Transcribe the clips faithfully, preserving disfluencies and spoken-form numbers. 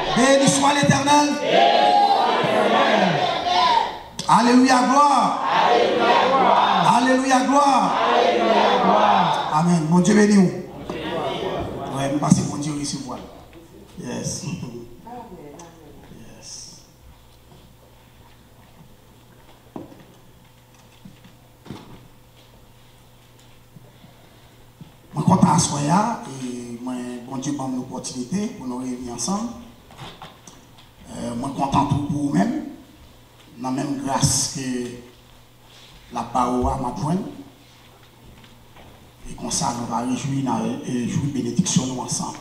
Béni soit l'Éternel. Alléluia, gloire. Alléluia, gloire. Alléluia, gloire. Alléluia, gloire. Amen. Mon Dieu béni. Ouais, parce que mon Dieu recevoir. Yes. Yes. Je suis content à Soya et moi, bon Dieu m'a donné l'opportunité pour nous réunir ensemble. Euh, moi, content pour vous-même. Dans la même grâce que la parole m'a joint. Et comme ça, nous allons réjouir et jouir bénédiction nous ensemble.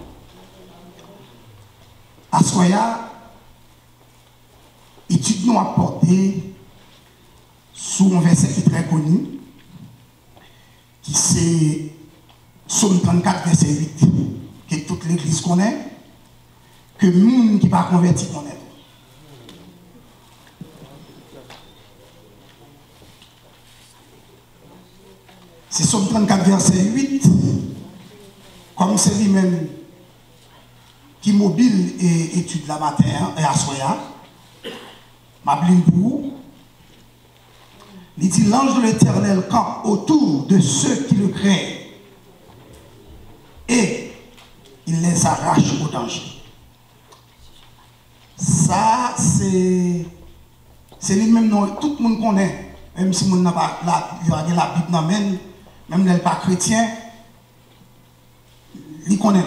À Soya, étude nous a porté sur un verset qui est très connu, qui c'est Psaume trente-quatre, verset huit, que toute l'église connaît, que le monde qui n'est pas converti connaît. C'est Psaume trente-quatre, verset huit, comme c'est lui-même qui mobile et étude la matin et à Soya, ma bline pour il dit l'ange de l'Éternel campe autour de ceux qui le craignent et il les arrache au danger. Ça, c'est c'est lui-même, tout le monde connaît, même si on n'a pas la, la Bible dans même, même n'est pas chrétien, il connaît.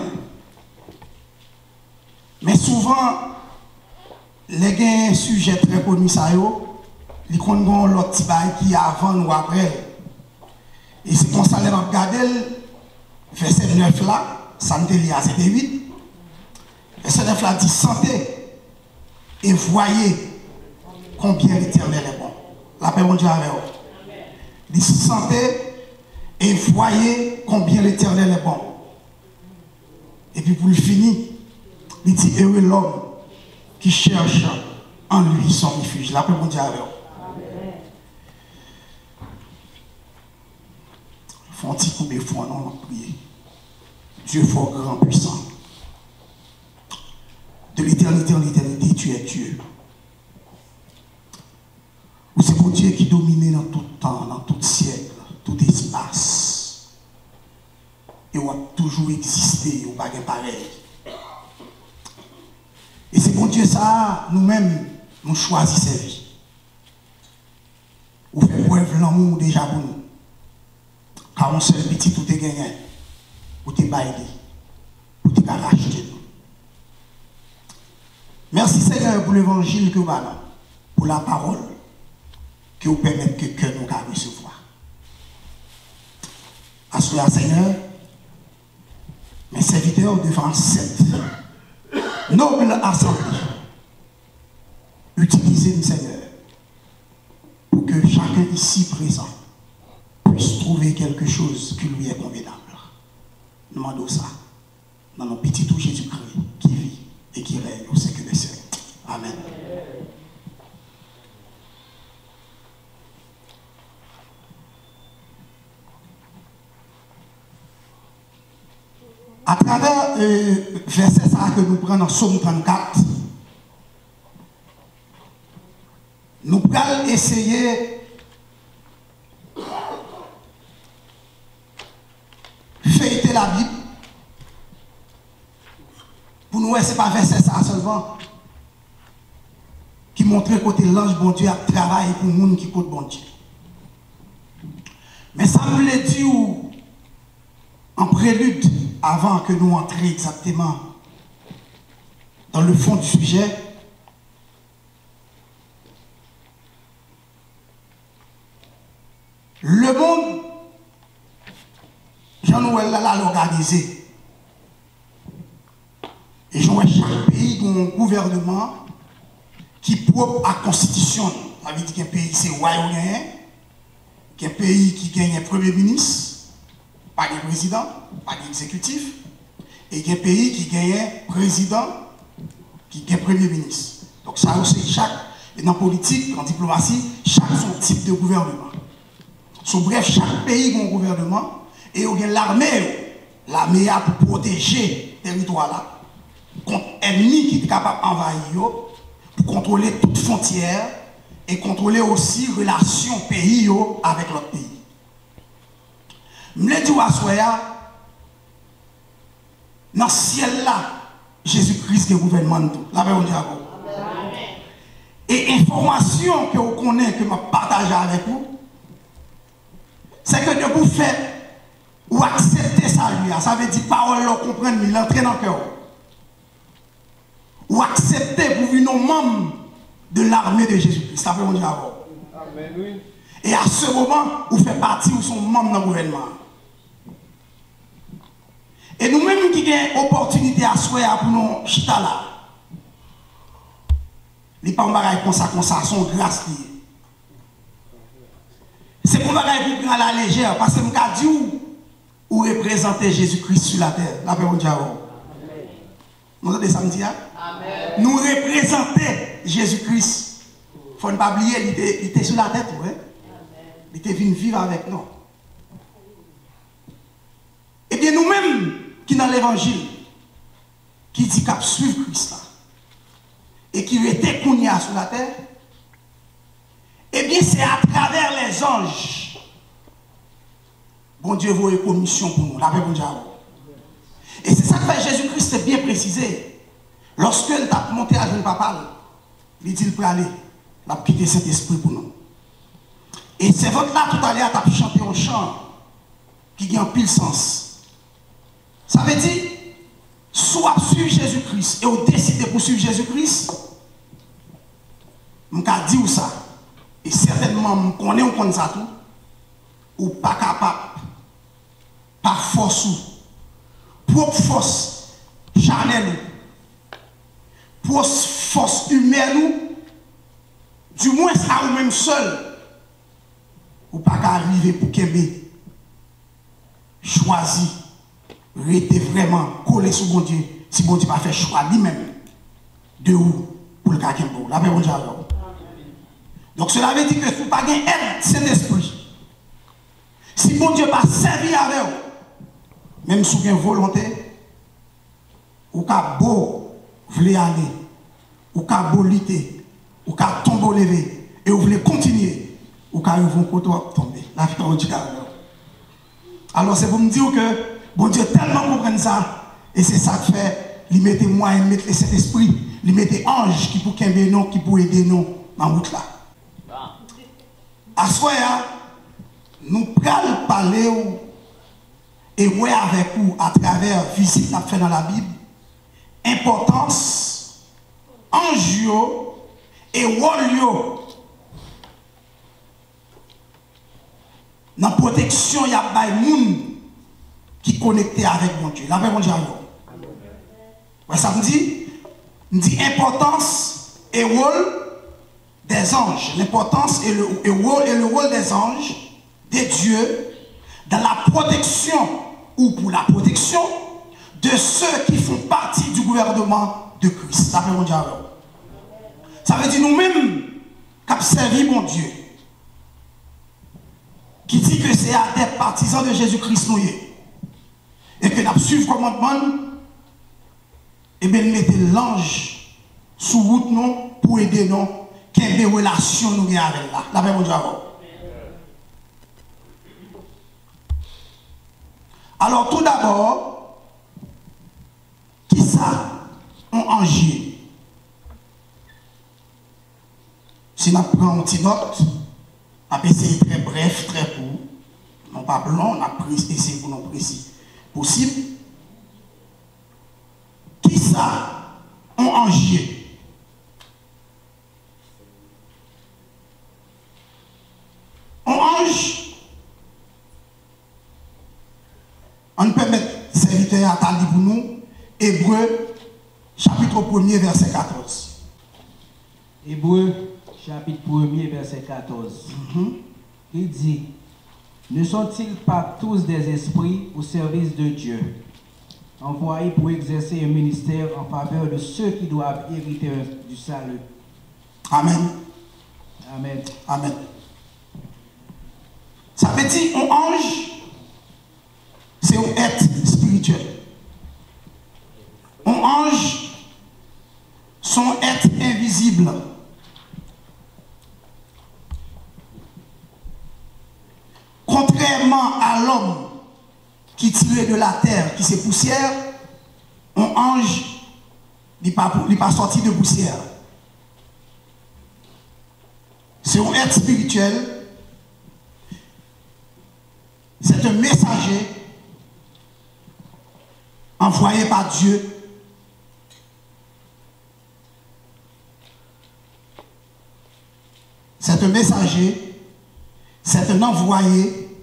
Mais souvent, les gens un sujet très connu, ça ils connaissent l'autre petit bail qui est avant ou après. Et c'est comme ça que nous regardons, verset neuf là, santé lié à verset huit. Verset neuf là dit santé et voyez combien l'Éternel est bon. La paix mon Dieu avec vous. Il dit santé et voyez combien l'Éternel est bon. Et puis pour le finir, il dit heureux l'homme qui cherche en lui son refuge. La paix mon Dieu avec vous. Font un petit coup de foi, non, on prier. Dieu fort, grand, puissant. De l'éternité en l'éternité, tu es Dieu. C'est pour Dieu qui domine dans tout temps, dans tout siècle, tout espace. Et on a toujours existé, on n'a pas pareil. Et c'est pour Dieu ça, nous-mêmes, nous choisissons cette vie. On fait preuve l'amour déjà pour nous. Car on seul petit, tout est gagné. Ou t'es baillé. Ou t'es racheté. Merci Seigneur pour l'évangile que vous avez, pour la parole qui vous permet que que nous puissions recevoir. Assoyez Seigneur, mes serviteurs devant cette noble assemblée, utilisez-nous Seigneur, pour que chacun ici présent puisse trouver quelque chose qui lui est convenable. Nous demandons ça dans nos petits tout Jésus-Christ qui vit et qui règne au siècle des siècles. Amen. À travers euh, verset ça que nous prenons dans Psaume trente-quatre, nous allons essayer feuilleter la Bible pour nous, ce n'est pas verset ça seulement qui montre côté l'ange bon Dieu a travaillé pour les gens qui côté bon Dieu. Mais ça me l'a dit en prélude avant que nous entrions exactement dans le fond du sujet. Le monde, Jean-Noël l'a organisé. Et chaque pays a un gouvernement qui est propre à la constitution. Ça veut dire qu'un pays c'est royaume, qu'un pays qui gagne un premier ministre, pas de président, pas d'exécutif, et qu'un pays qui gagne un président, qui gagne un premier ministre. Donc ça aussi, chaque, et dans la politique, en diplomatie, chaque son type de gouvernement. So, bref, chaque pays a un gouvernement, et il y a l'armée, l'armée a pour protéger le territoire là. contre l'ennemi qui est capable d'envahir, pour contrôler toute frontière et contrôler aussi relations pays avec l'autre pays. Je me dis à Soya, dans ce ciel-là, Jésus-Christ est le gouvernement de tout. La paix au diable. Et information que vous connaissez, que je partage avec vous, c'est que de vous faire ou accepter ça, lui, ça veut dire parole, comprendre, mais l'entrer dans le cœur. Ou accepter pour venir membre de l'armée de Jésus-Christ. Ça veut dire avant. Et à ce moment, vous faites partie, vous sont membres du gouvernement. Et nous-mêmes qui avons l'opportunité à souhaiter pour nous chita là, les parents comme ça, comme ça, sont grâce liées. C'est pour que vous à la légère, parce que je me dis où vous représentez Jésus-Christ sur la terre. La paix au diable. Vous entendez ça me dire? Nous représentons Jésus-Christ. Il ne faut pas oublier, il était sur la tête, ouais. Il était venu vivre avec nous. Eh bien, nous-mêmes, qui dans l'évangile, qui dit qu'à suivre Christ là, et qui était connu sur la terre, eh bien, c'est à travers les anges. Bon Dieu, vous avez commission pour nous. La paix, bon Dieu. Et c'est ça que fait Jésus-Christ, c'est bien précisé. Lorsque il a monté à jeune papa, il dit qu'il peut aller, il a quitté cet esprit pour nous. Et c'est votre là tout à l'heure, tu as chanté un chant qui a un pile sens. Ça veut dire, soit suivre Jésus-Christ et vous décidez pour suivre Jésus-Christ, je vais dire ça. Et certainement, je connais ou connais ça tout, ou pas capable, par force ou, propre force charnelle ou, pour force humaine ou, du moins à vous-même seul, ou pas qu'à arriver pour qu'aimer, choisir, rester vraiment collé sur mon Dieu, si mon Dieu n'a pas fait choix lui-même, de où pour le cas qu'il y a. La paix, bon Dieu. Donc cela veut dire que si vous n'avez pas aide, cet esprit. Si mon Dieu n'a pas servi avec vous, même si vous avez une volonté, vous avez beau voulez aller, vous avez beau lutter, vous avez tomber lever, et vous voulez continuer, vous avez un côté tomber. La vie de Dieu. Alors c'est pour me dire que bon Dieu tellement comprend ça, et c'est ça que fait, il mettait moi, il mettait cet esprit, il mettait ange qui pour aider nous, qui pour aider nous dans la route là. À ce moment-là, nous prenons parler et ouais avec vous à travers visite qu'on a fait dans la Bible, importance, enjeu et rôle dans la protection, il y a des gens qui sont connectés avec mon Dieu. La paix, mon Dieu. Ouais, ça me dit, me dit importance et rôle des anges, l'importance et le, et, rôle, et le rôle des anges, des dieux, dans la protection ou pour la protection de ceux qui font partie du gouvernement de Christ. Ça veut dire, ça veut dire nous-mêmes qui avons servi mon Dieu, qui dit que c'est à des partisans de Jésus-Christ nous et que nous avons suivi le commandement, et bien nous mettons l'ange sous route nous pour aider nous. Quelle relation nous avons avec là? La paix, mon Dieu. Alors, tout d'abord, qui ça on enjeu? Si nous prenons une petite note, on va essayer très bref, très court, non pas blanc, on a essayé pour nous précis possible. Qui ça on enjeu? On ange, on peut mettre serviteur à tali pour nous, Hébreu, chapitre premier, verset quatorze. Hébreu, chapitre premier, verset quatorze. Mm-hmm. Il dit, ne sont-ils pas tous des esprits au service de Dieu, envoyés pour exercer un ministère en faveur de ceux qui doivent hériter du salut? Amen. Amen. Amen. Ça veut dire, un ange, c'est un être spirituel. Un ange, sont êtres invisibles. Contrairement à l'homme qui tiré de la terre, qui c'est poussière, un ange n'est pas, pas sorti de poussière. C'est un être spirituel, c'est un messager envoyé par Dieu. C'est un messager, c'est un envoyé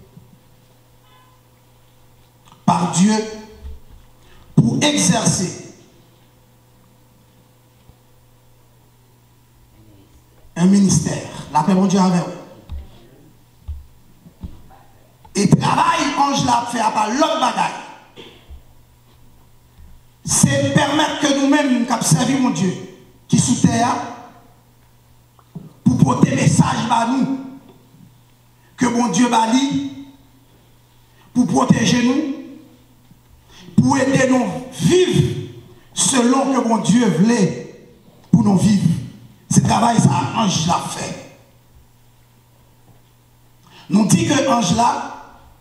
par Dieu pour exercer un ministère. La paix, mon Dieu, avec vous. Et travail, ange l'a fait à part l'autre bagaille. C'est permettre que nous-mêmes, nous observions mon Dieu, qui sous terre, pour porter message à nous, que mon Dieu va lire, pour protéger nous, pour aider nous vivre selon que mon Dieu voulait pour nous vivre. Ce travail, ça, ange l'a fait. Nous dit que ange là,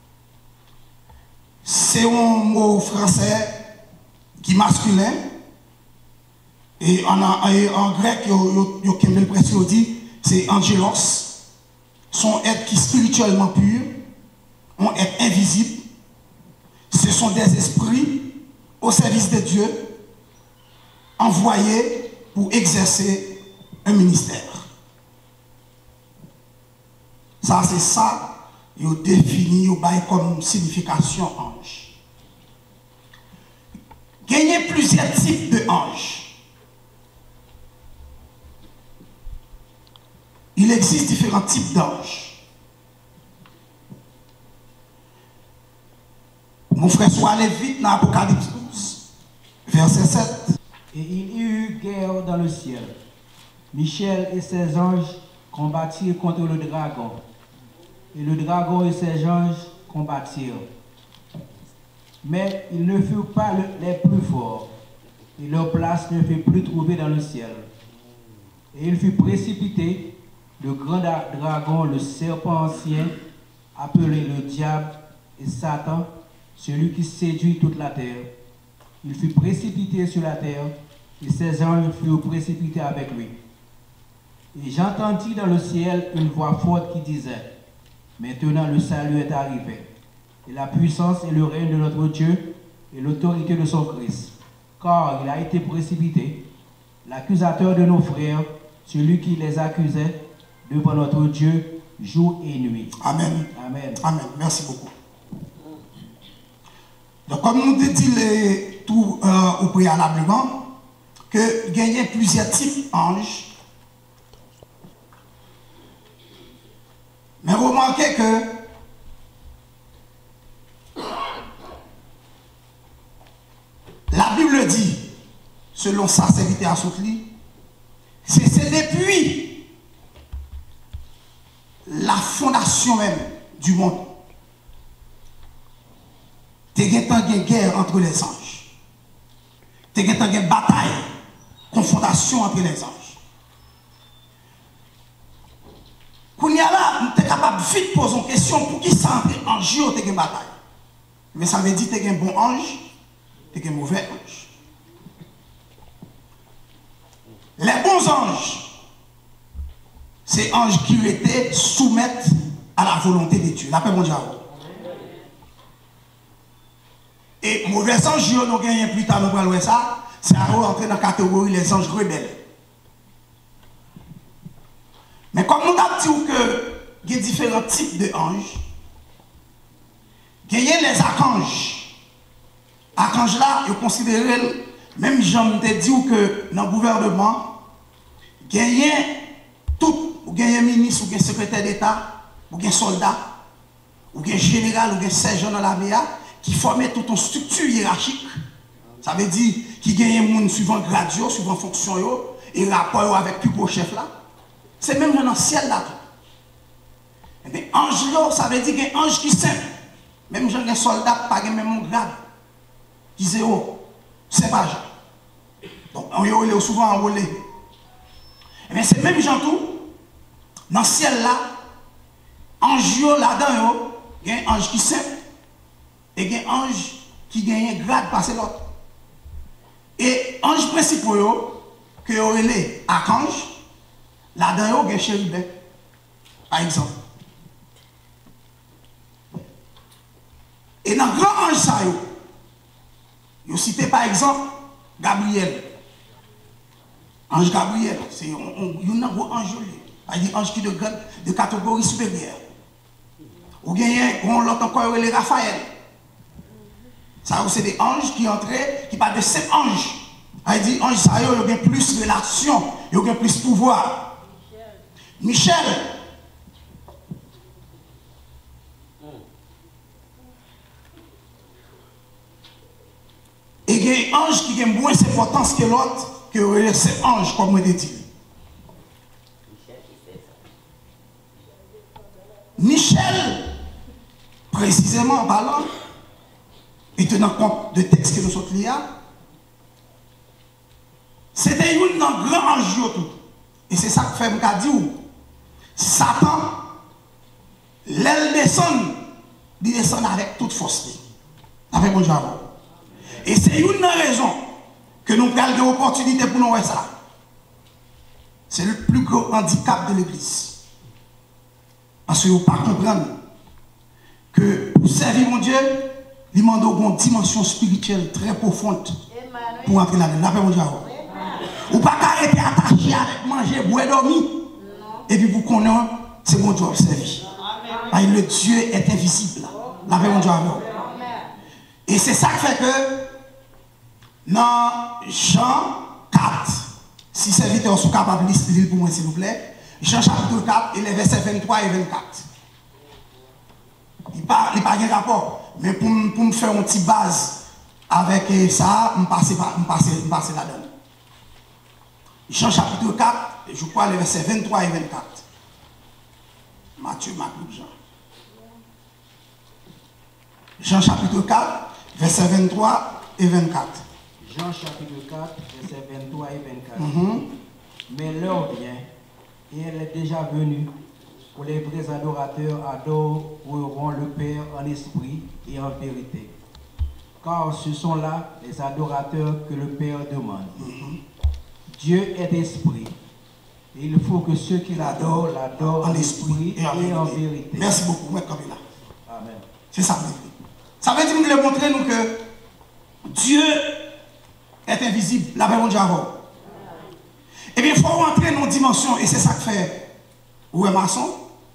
c'est un mot français qui est masculin, et en, en, en grec, il dit c'est angelos, sont êtres qui spirituellement purs, ont être invisibles, ce sont des esprits au service de Dieu, envoyés pour exercer un ministère. Ça, c'est ça, il définit comme signification ange. Il y a plusieurs types de anges. Il existe différents types d'anges. Mon frère, soit allé vite dans Apocalypse douze, verset sept. Et il y eut guerre dans le ciel. Michel et ses anges combattirent contre le dragon. Et le dragon et ses anges combattirent. Mais ils ne furent pas les plus forts, et leur place ne fut plus trouvée dans le ciel. Et il fut précipité, le grand dragon, le serpent ancien, appelé le diable et Satan, celui qui séduit toute la terre. Il fut précipité sur la terre, et ses anges furent précipités avec lui. Et j'entendis dans le ciel une voix forte qui disait, « Maintenant le salut est arrivé, et la puissance et le règne de notre Dieu, et l'autorité de son Christ. Car il a été précipité, l'accusateur de nos frères, celui qui les accusait, devant notre Dieu, jour et nuit. » Amen. Amen. Amen. Merci beaucoup. Donc, comme nous dit les, tout euh, au préalablement, que gagner plusieurs types d'anges. Mais remarquez que la Bible dit, selon sa serviteur à Soutli, c'est depuis la fondation même du monde. Il y a une guerre entre les anges. Il y a une bataille, confrontation entre les anges. Quand il y a là, nous sommes capables de vite poser une question pour qui ça entre ange et une bataille. Mais ça veut dire que tu as un bon ange et un mauvais ange. Les bons anges, c'est anges qui étaient soumettent à la volonté de Dieu. La paix mondiale. Et mauvais anges, nous avons gagné plus tard, nous allons ça, c'est à rentrer dans la catégorie les anges rebelles. Mais comme nous avons dit qu'il y a différents types d'anges, il y a les archanges. Archanges là, ils considèrent, même j'en ai dit que dans le gouvernement, il y a tout, il y a un ministre, ou un secrétaire d'État, ou un soldat, ou un général, ou un sergent dans l'armée, qui forment toute une structure hiérarchique. Ça veut dire qu'il y a un monde suivant gradio, suivant fonction, et rapport avec plus gros chef là. C'est même dans le ciel là. Et bien, ange là, ça veut dire qu'il y a un ange qui simple. Même un soldat, pas le même grade. Qui zéro. C'est pas Jean. Donc, on est souvent enrôlé. Et bien, c'est même gens tout, dans le ciel là, ange là-dedans, il y a un ange qui saint, et il y a un ange qui gagne grade passer l'autre. Et ange principal, que vous avez archange, là-dedans, il y a un chérubin, par exemple. Et dans le grand ange, ça, vous citez par exemple Gabriel. Ange Gabriel, c'est un gros ange, un ange qui est de, de catégorie supérieure. Ou bien, on l'autre encore, les Raphaël. Ça, c'est des anges qui entraient, qui parlent de sept anges. Il dit, ange, ça, il y a plus de relation, il y a plus de pouvoir. Michel. Et il y a un ange qui a moins d'importance que l'autre, que cet ange, comme on dit. Michel, précisément en parlant, et tenant compte de texte que nous sommes liés, c'était un grand ange tout. Et c'est ça que fait me dire, Satan, l'aile descend, il descend avec toute force. Avec mon Dieu avant. Et c'est une raison que nous avons des opportunités pour nous faire ça. C'est le plus gros handicap de l'Église. Parce que vous ne pouvez pas comprendre que pour servir mon Dieu, il demande une dimension spirituelle très profonde pour entrer là-dedans. Après mon Dieu avant. Vous ne pouvez pas arrêter attaché avec manger, boire, dormir. Et puis vous connaissez, c'est mon Dieu observé. Le Dieu est invisible. Après mon Dieu avant. Et c'est ça qui fait que dans Jean quatre, si serviteurs sont capables de lire pour moi, s'il vous plaît, Jean chapitre quatre, et les versets vingt-trois et vingt-quatre. Il n'y a pas de rapport, mais pour, pour me faire une petite base avec ça, je passe là-dedans. Jean chapitre quatre, je crois les versets vingt-trois et vingt-quatre. Matthieu, Marc, Luc, Jean. Jean chapitre quatre, versets vingt-trois et vingt-quatre. Jean chapitre quatre, versets vingt-trois et vingt-quatre. Mm-hmm. Mais l'heure vient, et elle est déjà venue, où les vrais adorateurs adoreront le Père en esprit et en vérité. Car ce sont là les adorateurs que le Père demande. Mm-hmm. Dieu est esprit. Et il faut que ceux qui l'adorent l'adorent en esprit et en, et en vérité. Merci beaucoup, M. Kabila. Amen. C'est ça. Ça veut dire que nous montrer nous que Dieu est invisible. La paix Dieu avant. Et bien, il faut rentrer dans une dimension, et c'est ça que fait. Où est maçon?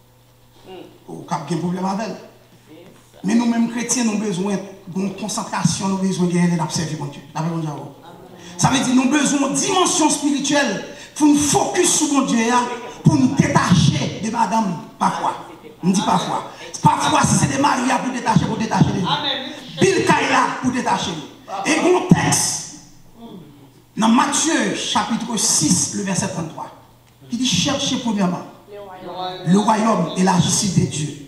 Ou cap un problème avec elle. Mais nous-mêmes chrétiens, nous avons besoin d'une concentration, nous avons besoin d'observer mon Dieu. La paix Dieu avant. Ça veut dire que nous avons besoin d'une dimension spirituelle pour nous focus sur mon Dieu, pour nous détacher de madame, parfois. On dit parfois. Parfois, si c'est des mariages pour détacher, pour détacher les gens. Bill Kaila pour détacher. Et mon texte, dans Matthieu chapitre six, le verset trente-trois, qui dit cherchez premièrement le royaume et la justice de Dieu.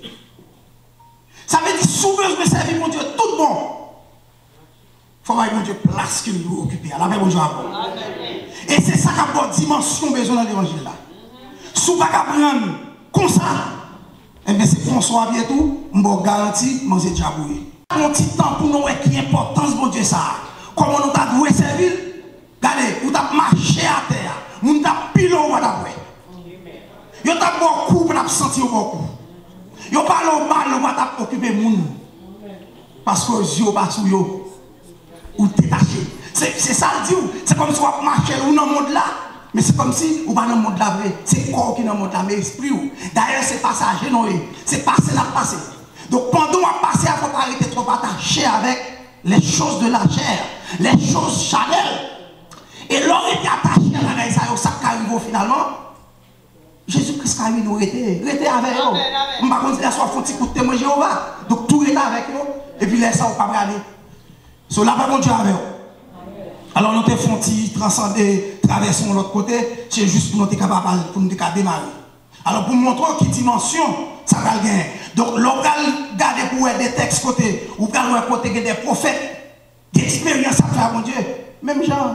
Ça veut dire souvent je me servir mon Dieu tout bon. Il faut avoir mon Dieu place que nous occuper. À la même mon Dieu avant. Et c'est ça qui a une dimension besoin dans l'évangile là. Si vous ne pouvez pas prendre comme ça, eh bien c'est François bientôt, je vous garantis, manger déjà bouillé. Un petit temps pour nous voir qui importance mon Dieu ça. Comment nous avons servir. Regardez, vous avez marché à terre, vous avez pilé au d'après. Vous avez beaucoup pour sentir beaucoup. Vous avez parlé au mal, vous avez occupé le monde. Parce que vous n'avez pas sous vous. Ou détaché. C'est ça le dit. C'est comme si vous marchez dans le monde là. Mais c'est comme si vous n'êtes pas dans le monde là. C'est le corps qui est dans le monde là, mais l'esprit. D'ailleurs, c'est passager, non? C'est passé là, passé. Donc pendant qu'on va passer, il faut arrêter trop attaché avec les choses de la chair, les choses charnelles. Et l'on était attaché à la ça, ça arrive finalement. Jésus-Christ a nous arrêter, arrêter avec eux. On ne va pas considérer soit un petit coup de témoin Jéhovah. Donc tout est avec eux. Et puis laisse ça, on ne va pas aller. So là, pas bon Dieu avec eux. Alors nous te font transcender, traversons l'autre côté, c'est juste pour nous être capables, pour nous démarrer. Alors pour montrer qui dimension, ça va gagner. Donc l'on va garder pour des textes côté, ou pour côté des prophètes, d'expérience à faire mon Dieu. Même Jean,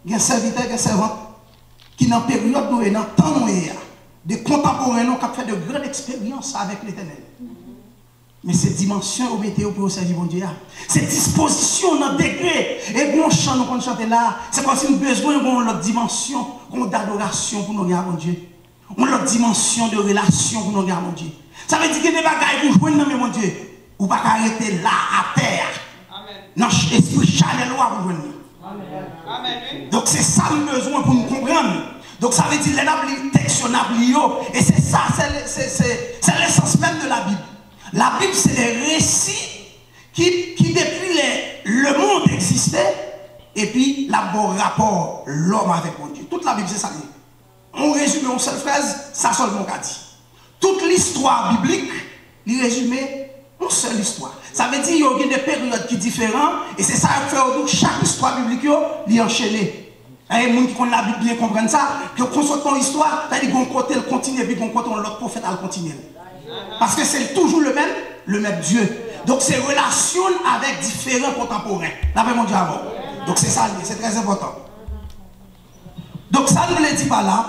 il y a un serviteur, il y a un servant qui, dans la période où il dans le temps où il y a, des contemporains qui ont fait de grandes expériences avec l'Éternel. Mais cette dimension au météo pour servir mon Dieu, cette disposition dans le degré, et bon chant, nous chanter là, c'est comme si nous avons besoin d'une autre dimension d'adoration pour nous regarder mon Dieu. Une autre dimension de relation pour nous regarder mon Dieu. Ça veut dire que des bagailles pour jouer dans mon Dieu, ou pas arrêter là à terre. Dans l'esprit charnel pour jouer. Amen. Donc c'est ça le besoin pour nous comprendre. Donc ça veut dire les textes et c'est ça, c'est l'essence même de la Bible. La Bible, c'est des récits qui, qui depuis les, le monde existait, et puis la bon rapport, l'homme avec mon Dieu. Toute la Bible, c'est ça. On résume en seule phrase, ça seulement qu'a dit. Toute l'histoire biblique, il résume une seule histoire. Ça veut dire qu'il y a des périodes qui sont différentes, et c'est ça qui fait que chaque histoire biblique, il est enchaîné. Et les gens qui connaissent la Bible bien comprennent ça, que quand on sort l'histoire, c'est-à-dire qu'on côté le continue, et puis qu'on côté l'autre prophète à le continuer. Parce que c'est toujours le même, le même Dieu. Donc c'est relation avec différents contemporains. Là, mon Dieu avant. Donc c'est ça, c'est très important. Donc ça ne le dit pas là.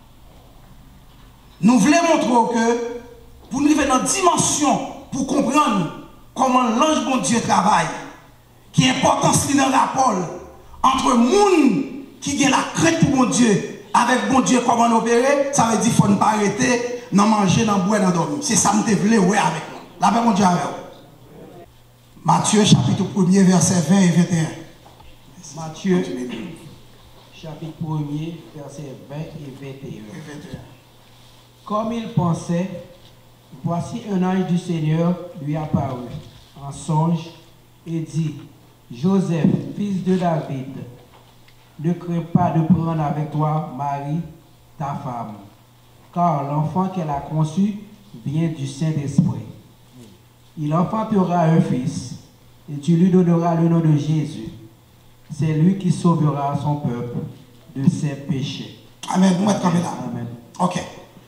Nous voulons montrer que pour nous vivre dans une dimension, pour comprendre comment l'ange bon Dieu travaille, qui est important dans le rapport entre le monde qui a la crainte pour mon Dieu, avec bon Dieu comment opérer, ça veut dire qu'il ne faut pas arrêter, non manger, non boire, non dormir. C'est ça que je voulais ouais avec moi. Là, mon Dieu avec vous. Matthieu chapitre premier, verset vingt et vingt et un. Matthieu chapitre premier, verset vingt et vingt et un. Comme il pensait, voici un ange du Seigneur lui apparut en songe et dit, Joseph, fils de David, ne crains pas de prendre avec toi Marie, ta femme, car l'enfant qu'elle a conçu vient du Saint-Esprit. Il enfantera un fils, et tu lui donneras le nom de Jésus. C'est lui qui sauvera son peuple de ses péchés. Amen. Vous mettez comme là. Amen. Ok.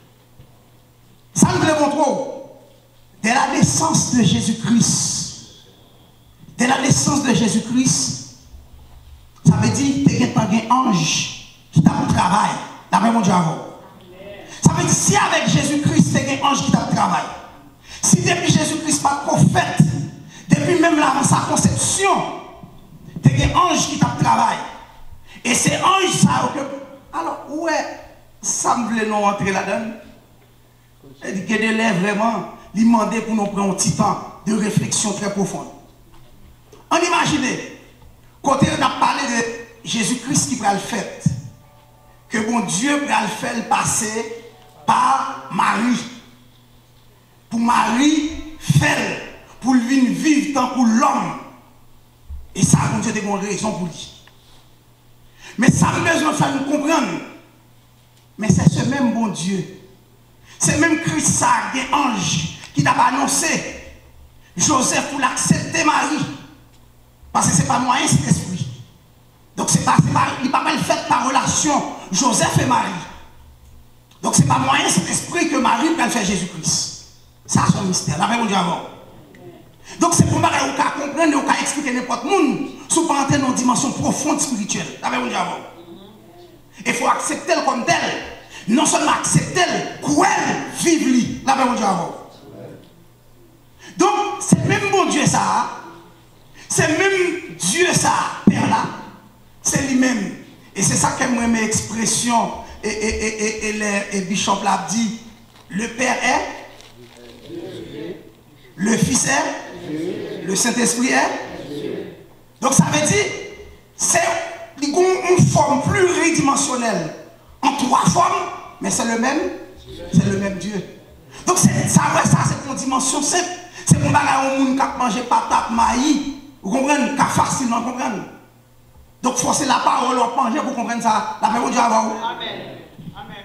Ça nous le montre. Dès la naissance de Jésus-Christ, dès la naissance de Jésus-Christ, ça veut dire que tu as un ange qui t'a travaillé. La même Dieu avant. Ça veut dire si avec Jésus-Christ, tu as un ange qui t'a travaillé. Si depuis Jésus-Christ pas prophète, depuis même là, sa conception, tu as un ange qui t'a travaillé. Et c'est ange ça que. Alors, ouais, ça me voulait nous entrer là-dedans. Il dit que de l'air vraiment, il demandait pour nous prendre un petit temps de réflexion très profonde. On imagine, quand on a parlé de Jésus-Christ qui va le faire, que bon Dieu va le faire passer par Marie. Pour Marie faire, pour lui vivre tant pour l'homme. Et ça, bon Dieu a une raison pour lui. Mais ça a besoin de faire nous comprendre. Mais c'est ce même bon Dieu. C'est même Christ, ça, un ange, qui t'a annoncé Joseph pour l'accepter Marie. Parce que ce n'est pas moyen, c'est esprit. Donc c'est pas, pas, il n'est pas mal fait par relation Joseph et Marie. Donc ce n'est pas moyen, c'est esprit que Marie peut faire Jésus-Christ. Ça, c'est un mystère. La même Dieu avant. Donc c'est pour que vous comprendre, vous expliquer n'importe monde, si vous pas entrer dans une dimension profonde spirituelle. La même Dieu avant. Il faut accepter comme tel. Non seulement accepter, croire, vivre lui. La même Dieu avant. Donc c'est même bon Dieu ça. C'est même Dieu ça, Père là. C'est lui-même. Et c'est ça que moi mes expressions et, et, et, et, et, et Bishop l'a dit. Le Père est, le Fils est, le Saint-Esprit est. Donc ça veut dire, c'est une forme pluridimensionnelle. En trois formes, mais c'est le même, c'est le même Dieu. Donc ça, ça c'est une dimension simple. C'est pour que les gens qui mangent patate, maïs, vous comprenez, qui facilement comprendre. Donc forcer la parole à manger pour comprendre ça. La parole de Dieu avant. Amen. Amen.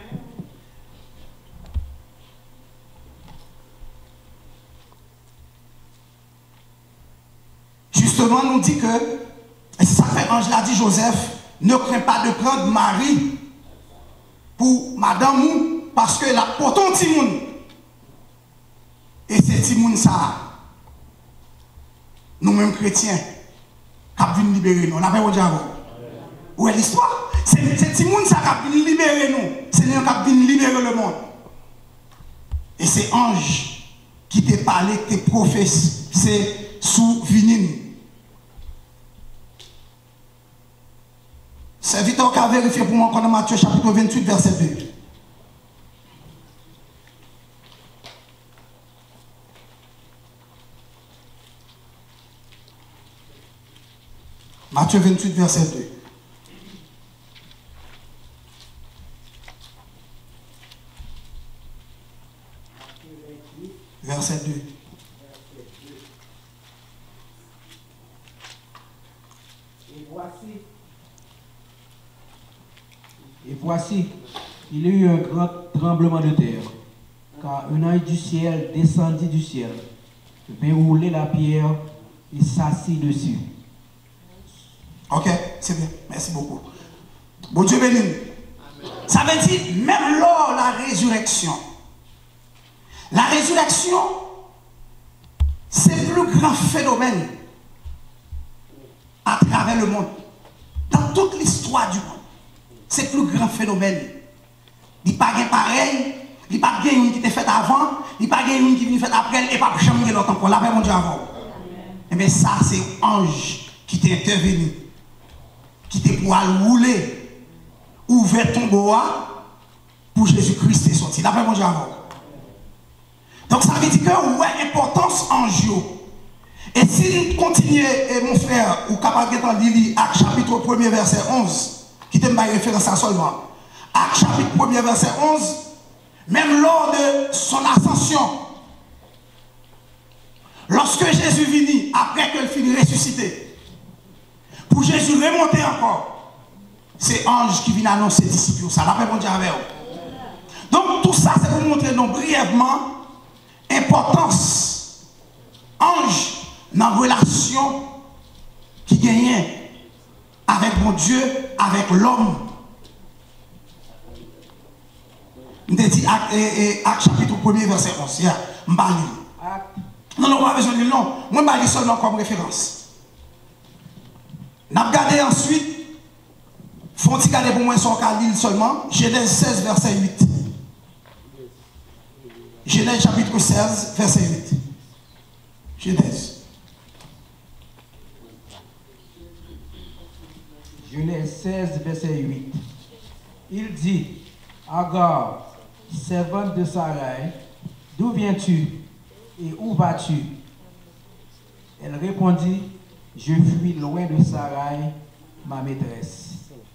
Justement, nous dit que, et ça fait Ange l'a dit Joseph, ne crains pas de prendre Marie pour madame ou parce que la pour ton petit monde. Et c'est petit monde ça. Nous-mêmes chrétiens, qui viennent libérer nous. On a fait au diable. Où est l'histoire? c'est Timoun ça qui vient libérer nous. C'est lui qui vient libérer le monde. Et c'est ange qui t'a parlé, qui t'a prophétisé sous Vinine. C'est Victor qui a vérifié pour moi dans Matthieu chapitre vingt-huit, verset deux. Matthieu vingt-huit, verset deux. Verset deux. Et voici, et voici, il y a eu un grand tremblement de terre, car un ange du ciel descendit du ciel, vint rouler la pierre et s'assit dessus. Ok, c'est bien. Merci beaucoup. Bon Dieu béni. Ça veut dire, même lors de la résurrection, la résurrection, c'est le plus grand phénomène à travers le monde. Dans toute l'histoire du monde. C'est le plus grand phénomène. Il n'y a pas de pareil, il n'y a pas de une qui était faite avant, il n'y a pas de une qui est faite après, et pas de jamais l'autre encore. La paix, mon Dieu, avant. Et bien ça, c'est l'ange qui t'est intervenu, qui t'est pour aller rouler, ouvert ton bois pour Jésus-Christ est sorti. La paix, mon Dieu, avant. Donc ça veut dire que, ouais, importance en jeu. Et si nous continuons, mon frère, ou capable de lire Actes chapitre premier, verset onze, qui te m'a référence à seulement. Actes chapitre premier, verset onze, même lors de son ascension, lorsque Jésus vint, après qu'il finit ressuscité, pour Jésus remonter encore, c'est ange qui vient annoncer disciples. Ça l'a répondu avec eux. Donc tout ça, c'est pour montrer non brièvement importance ange dans la relation qui gagne avec mon Dieu, avec l'homme. Je dit Acte chapitre premier, verset onze. Je ne vais non, non, pas besoin de lire, non. Moi, je vais lire seulement comme référence. Je vais regarder ensuite, faut-il regarder pour moi son cas lire seulement, Genèse seize, verset huit. Genèse chapitre seize, verset huit. Genèse. Genèse seize, verset huit. Il dit, Agar, servante de Sarai, d'où viens-tu et où vas-tu? Elle répondit, je fuis loin de Sarai, ma maîtresse.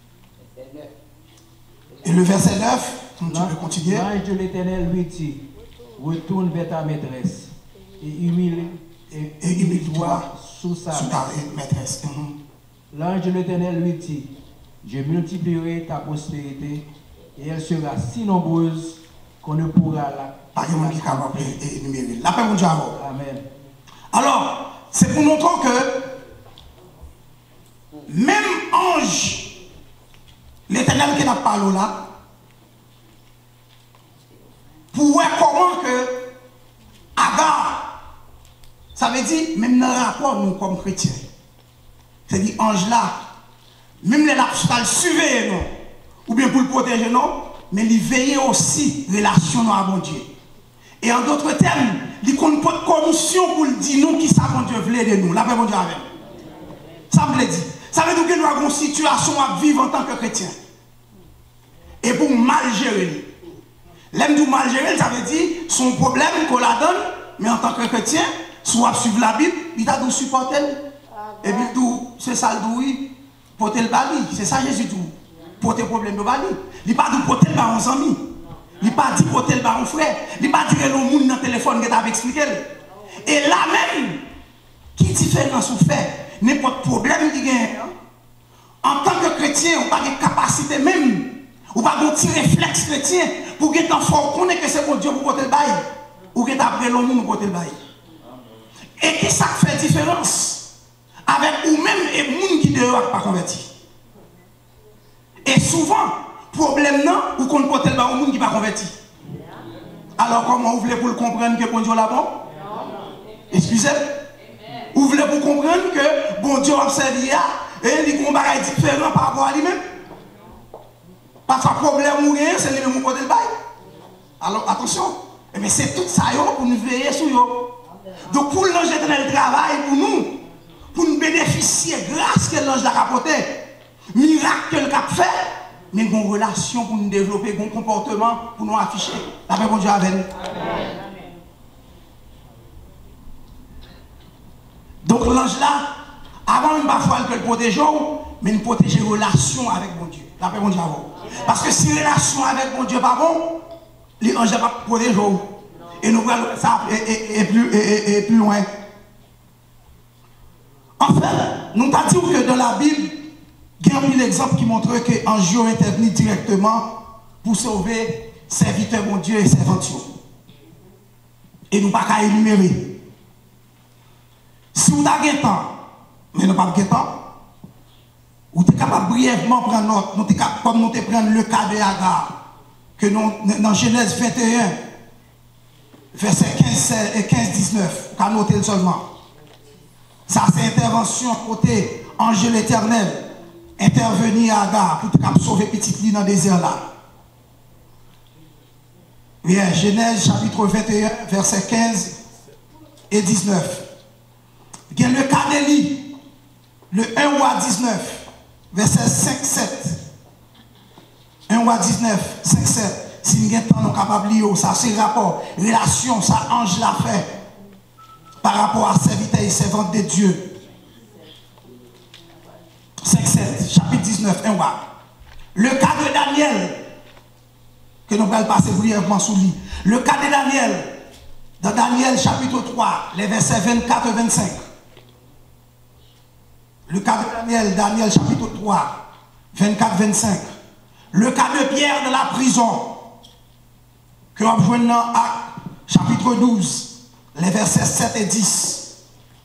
Et le verset neuf, tu peux continuer. L'ange de l'Éternel lui dit, retourne vers ta maîtresse et humilie et, et humilie-toi sous sa sous ta maîtresse. Mm-hmm. L'ange de l'Éternel lui dit, je multiplierai ta postérité et elle sera si nombreuse qu'on ne pourra la... Pas de monde qui est capable d'énumérer. La paix, mon Dieu, avant. Amen. Alors, c'est pour montrer que même ange, l'Éternel qui n'a pas parlé là, pour voir comment que Agar, ça veut dire, même dans le rapport, nous, comme chrétiens, c'est-à-dire, ange là, même les lapsus surveiller, non, ou bien pour le protéger, non, mais il veille aussi relation avec mon Dieu. Et en d'autres termes, il n'y a pas de commission pour dire nous qui savons Dieu voulait de nous. La paix, mon Dieu, avec. Ça me l'a dit. Ça veut dire que nous avons une situation à vivre en tant que chrétien. Et pour mal gérer. L'aime du mal gérer, ça veut dire son problème qu'on la donne, mais en tant que chrétien, soit suivre la Bible, il a dû supporter. Et puis tout, c'est ça le douille, porter le bali. C'est ça Jésus tout. Porter le problème de bali. Il n'a pas dit porter le baron aux amis. Il n'a pas dit porter le baron frère. Il n'a pas dit que le monde dans le téléphone que tu avais expliqué. Et là même, qui différence ou fait, n'importe problème qui gagne. En tant que chrétien, on n'a pas de capacité même, ou pas de petit réflexe chrétien pour que tu fort connaître que c'est mon Dieu pour porter le bail, ou que tu apprends le monde pour porter le bail. Et qui ça fait différence avec ou même les gens qui ne sont pas convertis. Et souvent, problème non, ou qu'on ne porte le bail au monde qui ne sont pas convertis. Alors comment vous voulez pour le comprendre que bon Dieu là-bas? Excusez. Vous voulez pour comprendre que bon Dieu a servi et il y a un bagage différent par rapport à lui-même. Parce que le problème, c'est le même côté de bail. Alors attention. Mais c'est tout ça pour nous veiller sur eux. Donc pour l'ange éternel travail pour nous, pour nous bénéficier grâce que l'ange a rapporté, miracle qu'il a fait, mais une relation pour nous développer, un comportement pour nous afficher. La paix bon Dieu avec nous. Donc l'ange là, avant une parfois que le protège, mais nous protéger relation avec mon Dieu. La paix bon Dieu avant. Parce que si relation avec mon Dieu pas bon, les anges ne vont pas protéger. Et nous voyons ça et, et, et, plus, et, et plus loin. Enfin, nous t'avons dit que dans la Bible, il y a un exemple qui montre que l'ange est intervenu directement pour sauver serviteurs mon Dieu et servantes. Et nous ne pouvons pas énumérer. Si vous avez un temps, mais nous n'avons pas de temps, vous êtes capable brièvement prendre notre, nous sommes capable comme nous te prendre le cas de Agar, que nous, dans Genèse vingt et un, verset quinze dix-neuf, qu'à noter seulement. Ça, c'est intervention côté ange l'Éternel, intervenir à Agar pour sauver petite lit dans le désert là. Bien, Genèse chapitre vingt et un, verset quinze et dix-neuf. Il y a le cas d'Élie, le un roi dix-neuf, verset cinq sept. un roi dix-neuf, cinq sept. Si nous avons capable de lire, ça c'est rapport, relation, ça ange l'a fait par rapport à serviteurs et servantes de Dieu. cinq sept, chapitre dix-neuf, un roi. Le cas de Daniel, que nous allons passer brièvement sous lui. Le cas de Daniel, dans Daniel chapitre trois, les versets vingt-quatre et vingt-cinq. Le cas de Daniel, Daniel chapitre trois, vingt-quatre vingt-cinq. Le cas de Pierre de la prison, que nous avons dans Actes chapitre douze, les versets sept et dix.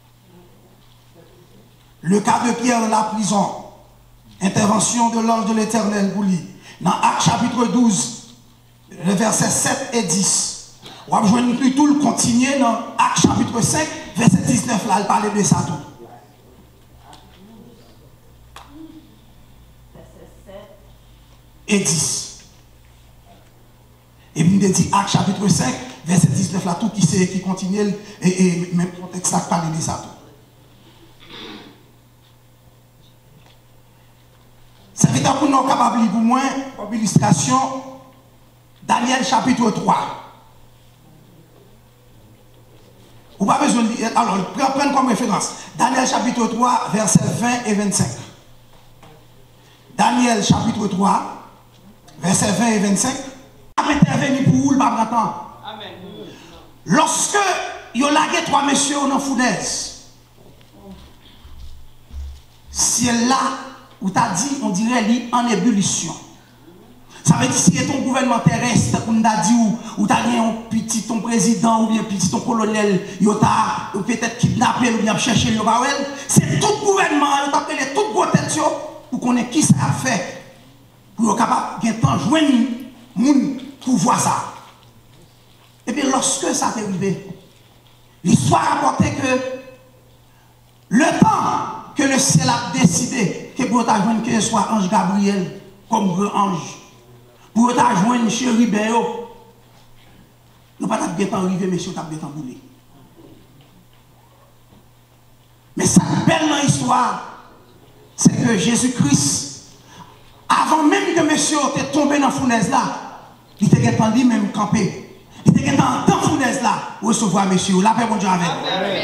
Le cas de Pierre de la prison, intervention de l'ange de l'Éternel pour lui. Dans Actes chapitre douze, les versets sept et dix. Nous avons tout le continuer dans Actes chapitre cinq, verset dix-neuf, là, il parle de ça tout. Et dix. Et puis, il dit Actes chapitre cinq, verset dix-neuf, là, tout qui, qui continue, et, et même contexte, ça parle de ça tout. Ça veut dire que nous sommes capables, pour moi, comme illustration, Daniel chapitre trois. Vous n'avez pas besoin de lire. Alors, prenez comme référence. Daniel chapitre trois, versets vingt et vingt-cinq. Daniel chapitre trois, versets vingt et vingt-cinq. Intervenu pour vous, le pas temps. Lorsque il y a lagué trois messieurs dans la fournaise, si elle là, où tu as dit, on dirait lui en ébullition. Ça veut dire si ton gouvernement terrestre, on t'a dit, ou tu as un petit ton président, ou bien petit ton colonel, ou peut-être kidnappé, ou bien cherché le barrel, c'est tout gouvernement, il appelle tout gros tête pour qu'on ait qui ça a fait, pour être capable de temps joindre moun pour voir ça. Et puis lorsque ça est arrivé, l'histoire rapportait que le temps que le ciel a décidé que pour t'ajoindre que ce soit ange Gabriel comme grand ange, pour t'ajoindre chéri Béo, nous pas bien temps arrivé, monsieur, t'as bien temps boulé. Mais ça belle dans l'histoire, c'est que Jésus-Christ, avant même que monsieur était tombé dans la fournaise là, il était entendu même camper. Il était dans la fournaise là, recevoir monsieur, la paix bon Dieu avec.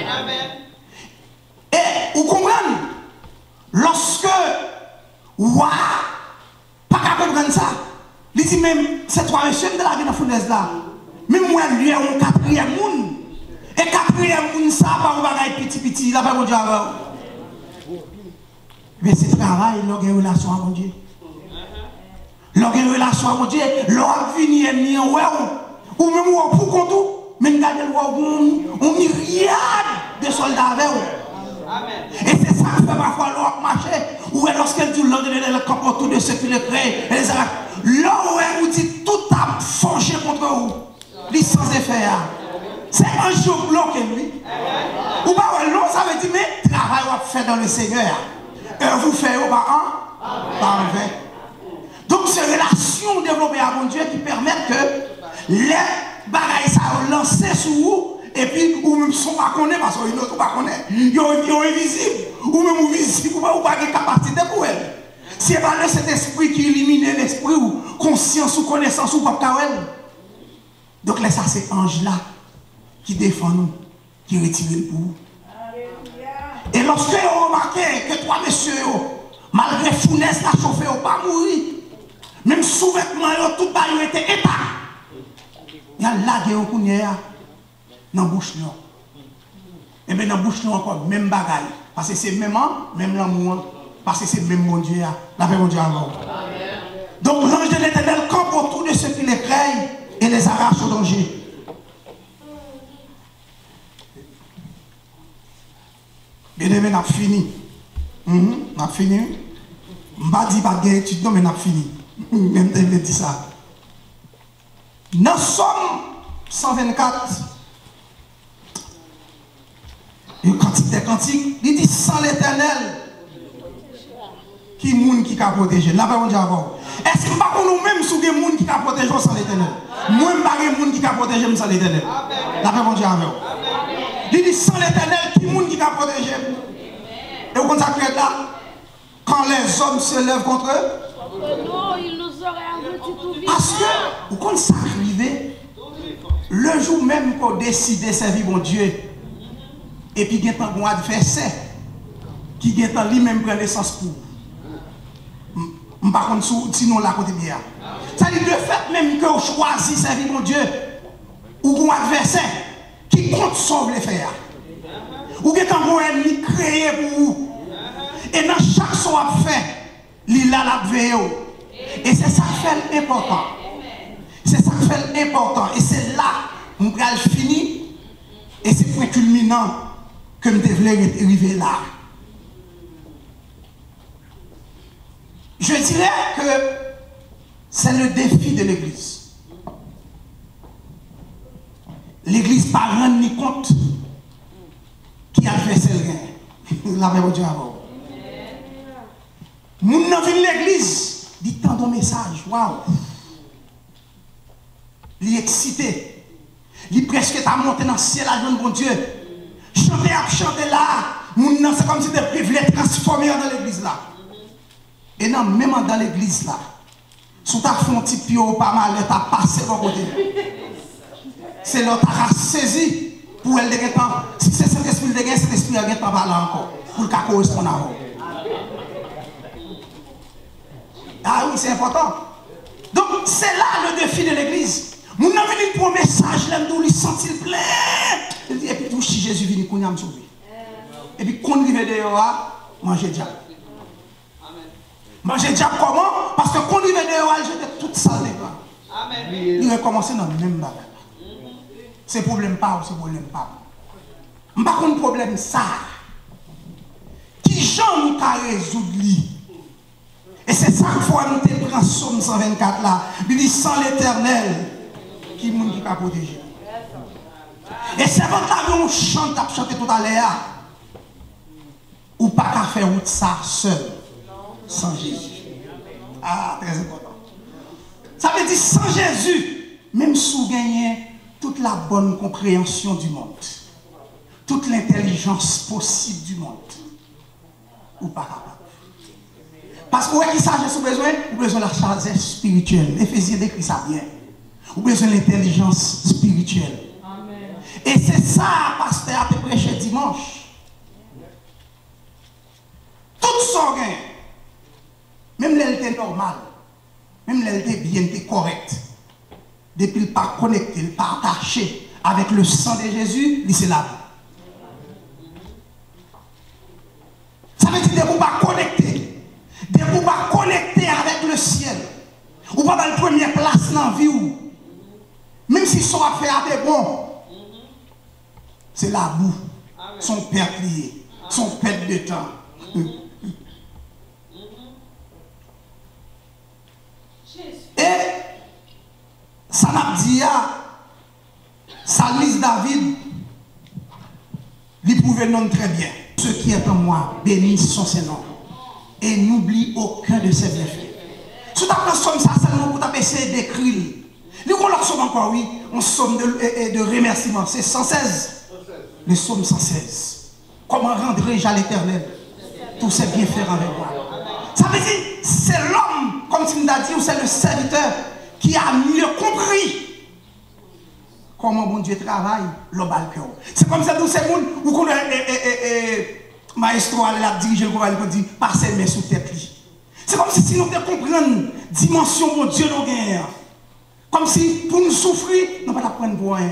Et vous comprenez, lorsque ouah, pas qu'à comprendre ça, il dit même, ces trois messieurs de la fournaise là, même moi lui un quatrième monde. Et quatrième monde ça, pas un bagage petit petit, la paix bon Dieu avec. Mais c'est travail, il y a une relation avec mon Dieu. L'on a une relation avec Dieu, l'on a fini et mis en ouais, ou même pour qu'on tout, même garder le roi, on myriade de soldats avec vous. Et c'est ça qui fait parfois l'on marcher, ou lorsqu'elle dit l'on donne le camp autour de ceux qui le créent, l'on vous dit tout a forgé contre vous, licence de faire. C'est un jour blanc que lui. Ou pas, non, ça veut dire, mais travail va faire dans le Seigneur. Et vous faites au par un, par vingt. Donc, c'est relations développées avec Dieu qui permettent que les bagailles ça lancé sur vous, et puis, ou même sont pas connus, parce qu'ils ne sont pas connus, ils sont invisibles, ou même ou visibles, ou pas de capacité pour elles. C'est pas le cet esprit qui élimine l'esprit, ou conscience, ou connaissance, ou pas de. Donc là, ça, c'est ange là qui défend nous, qui retire le pour vous. Et lorsque vous remarquez que trois messieurs, malgré fournaise, la chauffé, vous pas mourir, même sous-vêtements, tout le été état. Il y a là qui est dans la bouche. Et bien dans la bouche, encore, même bagaille. Parce que c'est même même l'amour, parce que c'est même mon Dieu, la paix mon Dieu avant. Donc l'ange de l'Éternel campe autour de ceux qui les craignent et les arrache au danger. Bien aimé, on a fini. Mm-hmm, on a fini. Je ne vais pas dire pas de études, non, mais on a fini. Même je dis ça. Dans Somme cent vingt-quatre, une quantité de cantiques, il dit sans l'Éternel, qui est le monde qui a protégé. La paix, on dit avant. Est-ce que nous-mêmes, si nous avons des gens qui a protégé sans l'Éternel? Moi, je ne pas des gens qui a protégé sans l'Éternel. La paix, on dit avant. Il dit sans l'Éternel, qui est le monde qui a protégé? Et vous comprenez là, quand les hommes se lèvent contre eux, non, ils nous auraient engloutis tout vite. Parce que, vous comprenez ça arrivé, le jour même qu'on décide de servir mon Dieu, et puis il y a un adversaire qui a lui-même prend l'essence pour. Par contre, sinon, la côté bien. Ça dit de fait, même que vous choisissez de servir mon Dieu, ou un adversaire qui compte sauver les faire. Ou qui est un ennemi créé pour vous. Et dans chaque soir fait, il a la veille. Et c'est ça qui fait l'important. C'est ça qui fait l'important. Et c'est là où on va finir. Et c'est point culminant que je devrais arriver là. Je dirais que c'est le défi de l'Église. L'Église ne rend ni compte qui a fait ce rien. La paix Dieu avant. Nous dans l'église, dit tant de messages. Waouh! Il est excité. Il est presque à monter dans le ciel à jeune bon Dieu. Chanter à chanter là. C'est comme si des privilèges transformés dans l'église là. Et non, même dans l'église là, si tu as fait un petit pio pas mal, tu as passé de côté. C'est là que tu as saisi pour elle de temps. Si c'est cet esprit de cet esprit de temps va là encore. Pour le cas correspondre à vous. Ah oui, c'est important. Donc, c'est là le défi de l'église. Nous avons venu pour un message, là, nous lui sentir plein. Et puis, tout si Jésus vient, nous nous sauver. Et puis, quand il vient dehors, manger diable. Manger diable comment? Parce que quand il vient dehors, j'étais toute sale de il a commencé dans le même bagage. C'est problème pas ou c'est problème pas. Je ne sais pas si problème ça. Qui j'en nous a résoudre lui? Et c'est ça qu'il faut nous te prendre Somme cent vingt-quatre là. Il dit sans l'Éternel, qui est le monde qui a protégé. Et c'est votre avion on chante, on chante tout à l'heure. Ou pas qu'à faire ça seul, sans Jésus. Ah, très important. Ça veut dire sans Jésus, même si vous gagnez toute la bonne compréhension du monde, toute l'intelligence possible du monde, ou pas capable. Parce que vous avez qui sagesse vous besoin? Vous avez besoin de la sagesse spirituelle. Éphésiens décrit ça bien. Vous avez besoin de l'intelligence spirituelle. Amen. Et c'est ça, pasteur, à te prêcher dimanche. Tout son gain, même l'elle normale, même l'elle bien, était correcte. Depuis le pas connecté, le pas attaché avec le sang de Jésus, il c'est là. Ça veut dire que vous pas connecté. De vous pas connecter avec le ciel. Ou pas dans la première place dans la vie. Même si son affaire est bon. C'est la boue. Son perte lié. Son perte de temps. Et ça m'a dit, Salmis David, il pouvait non très bien. Ce qui est en moi, bénisse son Seigneur. Et n'oublie aucun de ses bienfaits. Si tu apprends somme ça seulement pour essayer d'écrire. Nous avons somme encore, oui, on somme de, de, de remerciement. C'est cent seize. Le somme cent seize. Comment rendrai-je à l'éternel tous ces bienfaits envers moi? Ça veut dire, c'est l'homme, comme tu nous as dit, ou c'est le serviteur qui a mieux compris comment bon Dieu travaille l'homme à le cœur. C'est comme ça, tous ces gens, où qu'on a, maestro, elle a dirigé le gouvernement, il dit, par ses mains sous tête. C'est comme si, si nous devons comprendre la dimension de Dieu nous gagne. Comme si, pour nous souffrir, nous ne pouvons pas prendre pour rien.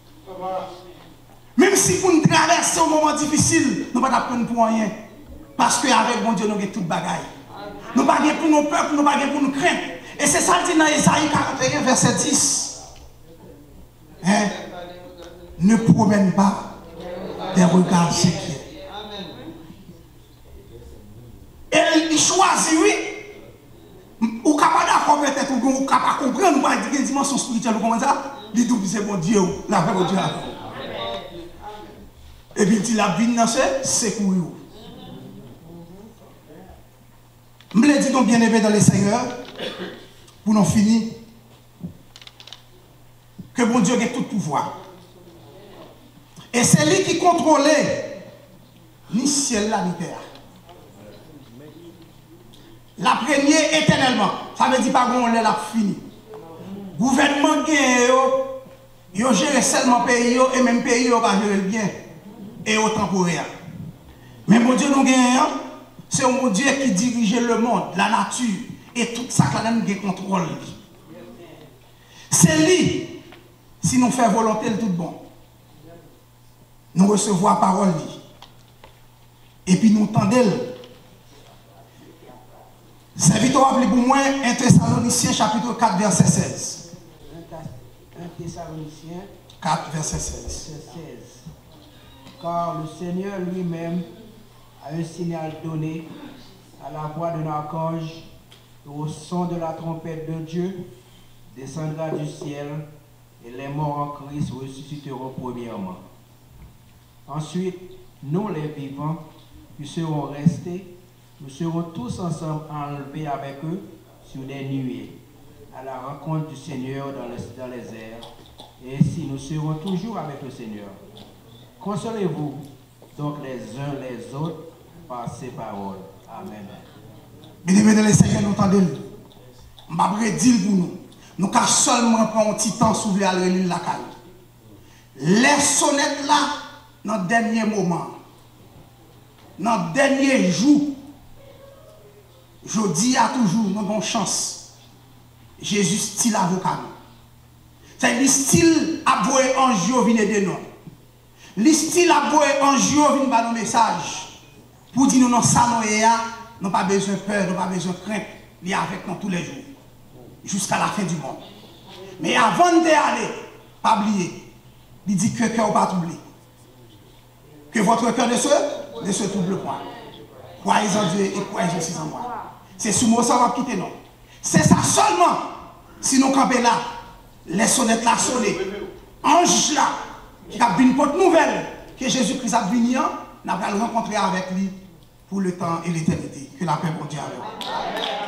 Même si pour nous traverser un moment difficile, nous ne pouvons pas prendre pour rien. Parce qu'avec mon Dieu, nous avons toute bagaille. Nous ne pouvons pas pour nos peuples, nous ne pouvons pas pour nos craintes. Et c'est ça dit dans Isaïe quarante et un, verset dix. Hein? Ne promène pas des regards inquiets. Et il choisit, oui. Ou capable d'accord peut-être, ou capable comprendre, ou pas dire une dimension spirituelle, comment ça? Il dit, c'est mon Dieu, la paix de Dieu. Et puis il dit, la vie, c'est pour vous. Je me dis donc bien aimé dans les Seigneurs, pour nous finir, que bon Dieu a tout pouvoir. Et c'est lui qui contrôlait ni ciel là, ni terre. La première éternellement. Ça veut dire pas qu'on l'a fini. Gouvernement il a géré seulement le pays et même le pays va gérer bien et au temporaire. Mais mon Dieu nous gagne, c'est mon Dieu qui dirige le monde, la nature et tout ça que nous contrôle. C'est lui, si nous faisons volonté, le tout bon. Nous recevons la parole. Et puis nous tendons. C'est vite rappelé pour moi, un Thessaloniciens chapitre quatre, verset seize. un Thessaloniciens quatre, verset seize. seize. Car le Seigneur lui-même a un signal donné à la voix d'un archange et au son de la trompette de Dieu descendra du ciel et les morts en Christ ressusciteront premièrement. Ensuite, nous les vivants qui serons restés, nous serons tous ensemble enlevés avec eux sur des nuées, à la rencontre du Seigneur dans les, dans les airs, et ainsi nous serons toujours avec le Seigneur. Consolez-vous donc les uns les autres par ces paroles. Amen. Bien-aimés dans les Seigneurs, nous entendons. Je vais vous dire pour nous. Nous avons seulement pris un petit temps pour aller la caille. Les sonnettes là, dans le dernier moment, dans le dernier jour, je dis à toujours, nous avons chance. Jésus style avocat. C'est le style avoué en Dieu vient de nous. Le style avoué en Dieu vient par nos messages. Pour dire nous non ça nous n'avons pas besoin de peur, nous n'avons pas besoin de crainte. Il est avec nous tous les jours. Jusqu'à la fin du monde. Mais avant d'aller, pas oublier. Il dit que le cœur pas oublier. Que votre cœur ne se, ne se trouble point. Croyez en Dieu et croyez aussi en moi. C'est sous moi ça va quitter nous. C'est ça seulement. Si nous campons là, les sonnettes là sonner. Ange là, qui a une bonne nouvelle que Jésus-Christ a venu, nous allons rencontrer avec lui pour le temps et l'éternité. Que la paix pour Dieu avec vous.